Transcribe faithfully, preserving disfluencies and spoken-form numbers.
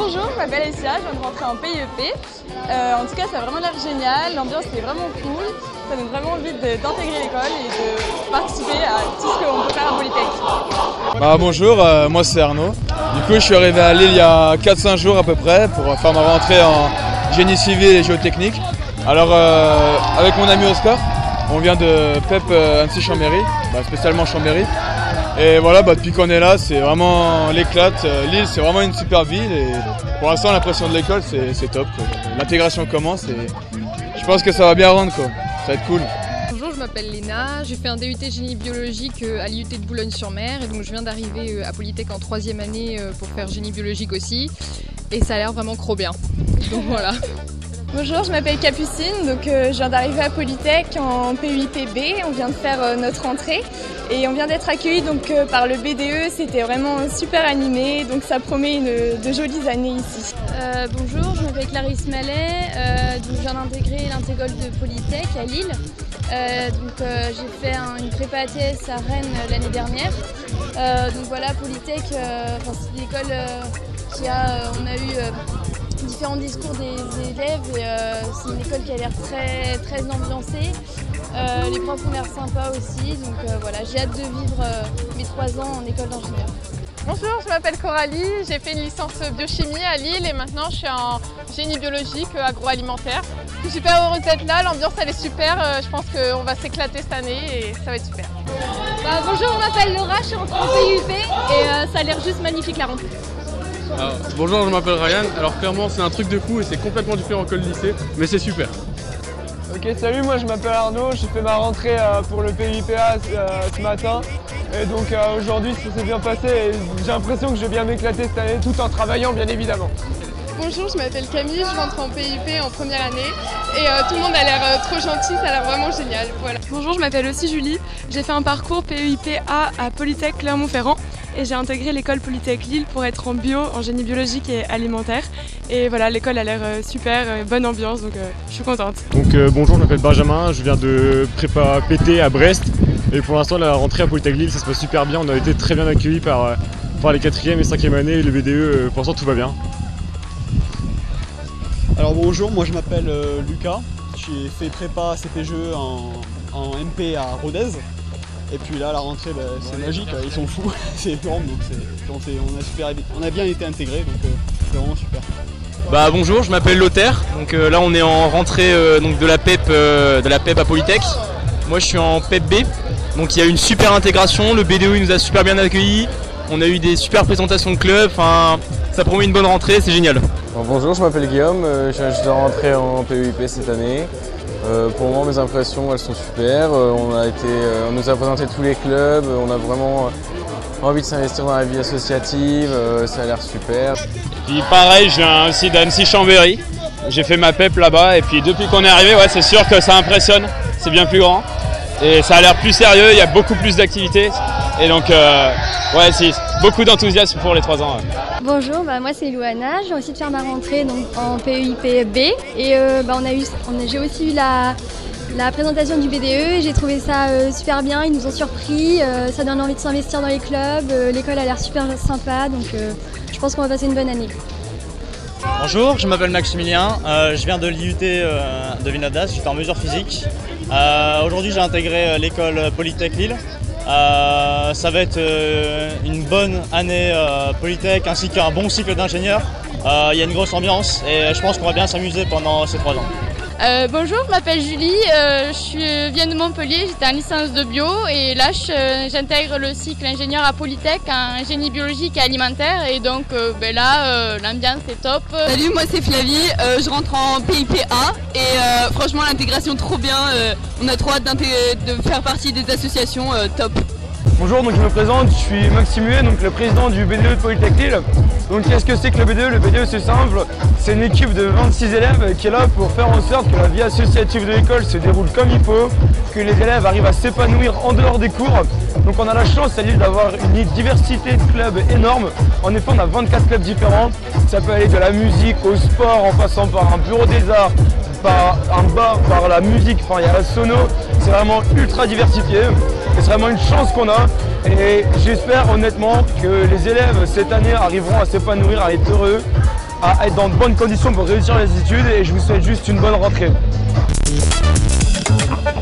Bonjour, je m'appelle Essia, je viens de rentrer en P I E P. Euh, en tout cas, ça a vraiment l'air génial, l'ambiance est vraiment cool. Ça donne vraiment envie d'intégrer l'école et de participer à tout ce qu'on peut faire à Polytech. Bah, bonjour, euh, moi c'est Arnaud. Du coup, je suis arrivé à Lille il y a quatre cinq jours à peu près pour faire ma rentrée en génie civil et géotechnique. Alors, euh, avec mon ami Oscar, on vient de P E P euh, Annecy-Chambéry, bah, spécialement Chambéry. Et voilà, bah, depuis qu'on est là, c'est vraiment l'éclate. Lille, c'est vraiment une super ville et pour l'instant, l'impression de l'école, c'est top. L'intégration commence et je pense que ça va bien rendre, quoi. Ça va être cool. Bonjour, je m'appelle Léna, j'ai fait un D U T génie biologique à l'I U T de Boulogne-sur-Mer et donc je viens d'arriver à Polytech en troisième année pour faire génie biologique aussi et ça a l'air vraiment trop bien. Donc voilà. Bonjour, je m'appelle Capucine, donc euh, je viens d'arriver à Polytech en P U I P B, on vient de faire euh, notre entrée et on vient d'être accueillis donc, euh, par le B D E, c'était vraiment super animé, donc ça promet une, de jolies années ici. Euh, bonjour, je m'appelle Clarisse Mallet, euh, donc je viens d'intégrer l'intégrale de Polytech à Lille. Euh, donc euh, j'ai fait un, une prépa A T S à Rennes euh, l'année dernière. Euh, donc voilà, Polytech, euh, c'est l'école euh, qui a, on a eu euh, différents discours des élèves et euh, c'est une école qui a l'air très, très ambiancée. Euh, les profs ont l'air sympas aussi, donc euh, voilà, j'ai hâte de vivre euh, mes trois ans en école d'ingénieur. Bonjour, je m'appelle Coralie, j'ai fait une licence biochimie à Lille et maintenant je suis en génie biologique agroalimentaire. Je suis super heureuse d'être là, l'ambiance elle est super, je pense qu'on va s'éclater cette année et ça va être super. Bah, bonjour, je m'appelle Laura, je suis rentrée en P U I P et euh, ça a l'air juste magnifique la rentrée. Alors, bonjour, je m'appelle Ryan. Alors clairement c'est un truc de fou et c'est complètement différent que le lycée, mais c'est super. Ok, salut, moi je m'appelle Arnaud, j'ai fait ma rentrée euh, pour le P U I P A euh, ce matin et donc euh, aujourd'hui ça s'est bien passé et j'ai l'impression que je vais bien m'éclater cette année tout en travaillant bien évidemment. Bonjour, je m'appelle Camille, je rentre en P U I P en première année et euh, tout le monde a l'air euh, trop gentil, ça a l'air vraiment génial. Voilà. Bonjour, je m'appelle aussi Julie, j'ai fait un parcours P U I P A à Polytech Clermont-Ferrand et j'ai intégré l'école Polytech Lille pour être en bio, en génie biologique et alimentaire. Et voilà, l'école a l'air super, bonne ambiance, donc euh, je suis contente. Donc euh, bonjour, je m'appelle Benjamin, je viens de prépa P T à Brest et pour l'instant la rentrée à Polytech Lille ça se passe super bien, on a été très bien accueillis par, euh, par les quatrième et cinquième années et le B D E, euh, pour l'instant tout va bien. Alors bonjour, moi je m'appelle euh, Lucas, j'ai fait prépa C P G E en, en M P à Rodez. Et puis là, la rentrée, bah, c'est magique, ils sont fous, c'est énorme, donc on, a super, on a bien été intégrés, donc euh, c'est vraiment super. Bah bonjour, je m'appelle Lothaire, donc euh, là on est en rentrée euh, donc de la P E P euh, de la P E P à Polytech. Moi je suis en P E P B, donc il y a une super intégration, le B D E il nous a super bien accueillis, on a eu des super présentations de club, enfin ça promet une bonne rentrée, c'est génial. Bon, bonjour, je m'appelle Guillaume, euh, je viens juste de rentrer en P U I P cette année. Euh, pour le moment, mes impressions, elles sont super. Euh, on, a été, euh, on nous a présenté tous les clubs. Euh, on a vraiment euh, envie de s'investir dans la vie associative. Euh, ça a l'air super. Puis pareil, je viens aussi d'Annecy-Chambéry. J'ai fait ma P E P là-bas. Et puis depuis qu'on est arrivé, ouais, c'est sûr que ça impressionne. C'est bien plus grand. Et ça a l'air plus sérieux. Il y a beaucoup plus d'activités. Et donc, euh, ouais, si, beaucoup d'enthousiasme pour les trois ans. Ouais. Bonjour, bah moi c'est Louana, je viens aussi de faire ma rentrée donc, en P U I P B et euh, bah, on a eu, on a, j'ai aussi eu la, la présentation du B D E et j'ai trouvé ça euh, super bien, ils nous ont surpris, euh, ça donne envie de s'investir dans les clubs, euh, l'école a l'air super sympa donc euh, je pense qu'on va passer une bonne année. Bonjour, je m'appelle Maximilien, euh, je viens de l'I U T euh, de Vinadas, j'étais en mesure physique. Euh, aujourd'hui j'ai intégré l'école Polytech Lille. Euh, ça va être euh, une bonne année euh, Polytech ainsi qu'un bon cycle d'ingénieur. Euh, il y a une grosse ambiance et je pense qu'on va bien s'amuser pendant ces trois ans. Euh, bonjour, je m'appelle Julie, euh, je suis, viens de Montpellier, j'étais en licence de bio et là j'intègre le cycle ingénieur à Polytech en génie biologique et alimentaire et donc euh, ben là euh, l'ambiance est top. Salut, moi c'est Flavie, euh, je rentre en P I P A et euh, franchement l'intégration trop bien, euh, on a trop hâte de faire partie des associations, euh, top. Bonjour, donc je me présente, je suis Maxime Huet, donc le président du B D E de Polytech Lille. Donc qu'est-ce que c'est que le B D E? Le B D E c'est simple, c'est une équipe de vingt-six élèves qui est là pour faire en sorte que la vie associative de l'école se déroule comme il faut, que les élèves arrivent à s'épanouir en dehors des cours. Donc on a la chance à Lille d'avoir une diversité de clubs énorme. En effet on a vingt-quatre clubs différents, ça peut aller de la musique au sport en passant par un bureau des arts, par un bar, par la musique, enfin il y a la sono, c'est vraiment ultra diversifié. C'est vraiment une chance qu'on a et j'espère honnêtement que les élèves cette année arriveront à s'épanouir, à être heureux à être dans de bonnes conditions pour réussir les études et je vous souhaite juste une bonne rentrée.